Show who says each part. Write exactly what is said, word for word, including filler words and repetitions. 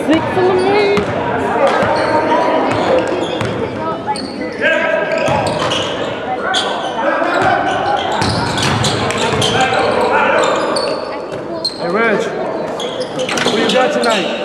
Speaker 1: six in the morning?
Speaker 2: Hey, Reg, what you got tonight?